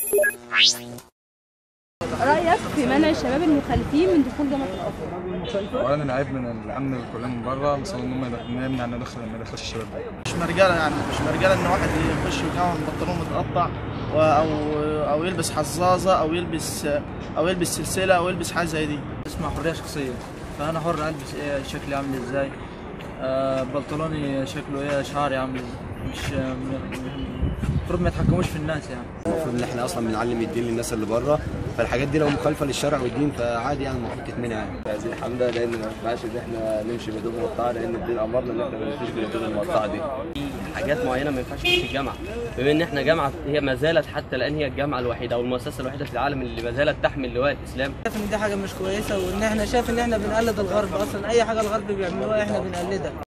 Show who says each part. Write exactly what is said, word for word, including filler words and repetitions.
Speaker 1: رأيك في منع الشباب المخالفين من دخول جامعة الأزهر؟
Speaker 2: اولا العيب من الامن الكليه من بره، بس ان هم نمنع ان ندخل ما يدخلش الشباب ده.
Speaker 3: مش مرجله يعني مش مرجله ان واحد يخش الجامعه بنطلون متقطع او او يلبس حظاظه او يلبس او يلبس سلسله او يلبس حاجه زي دي.
Speaker 4: اسمها حريه شخصيه، فانا حر البس ايه، شكلي عامل ازاي، آه بنطلوني شكله ايه، شعري عامل مش المفروض ما يتحكموش في الناس يعني.
Speaker 5: المفروض ان احنا اصلا بنعلم الدين للناس اللي بره، فالحاجات دي لو مخالفه للشرع والدين فعادي يعني المفروض تتمنع يعني.
Speaker 6: هذه الحمله لان ما ينفعش ان احنا نمشي بهدوم مقطعه، لان الدين امرنا ان احنا ما نمشيش بالهدوم المقطعه دي.
Speaker 7: في حاجات معينه ما ينفعش تخش الجامعه، بما ان احنا جامعه هي ما زالت حتى الان هي الجامعه الوحيده او المؤسسه الوحيده في العالم اللي ما زالت تحمل لواء الاسلام.
Speaker 8: شايف ان دي حاجه مش كويسه، وان احنا شايف ان احنا بنقلد الغرب، اصلا اي حاجه الغرب بيعملوها احنا بنقلدها.